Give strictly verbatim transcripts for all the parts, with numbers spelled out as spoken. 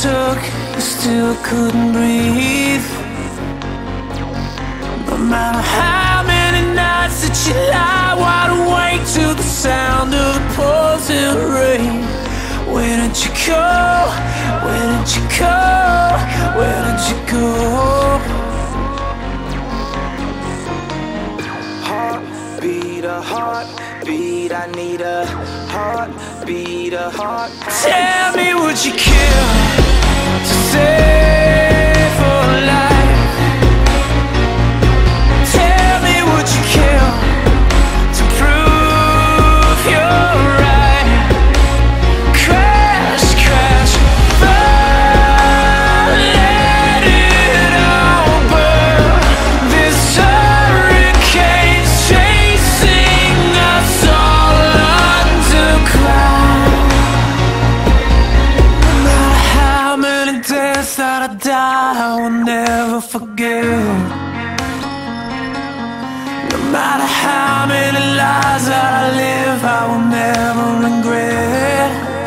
took, you still couldn't breathe. No matter how many nights that you lie wide awake to the sound of the pouring rain. Where did you go? Where did you go? Where did you go? Heartbeat, a heartbeat, I need a heartbeat, a heart. Tell me, would you kill to save a life? Tell me, would you kill to prove you're right? Crash, crash, burn, let it all burn. This hurricane's chasing us all underground. No matter how many days that I die, I will never forget. No matter how many lies that I live, I will never regret.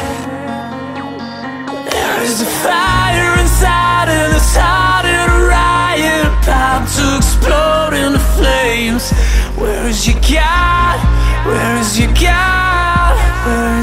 There is a fire inside and it's starting a riot, about to explode into flames. Where is your God? Where is your God? Where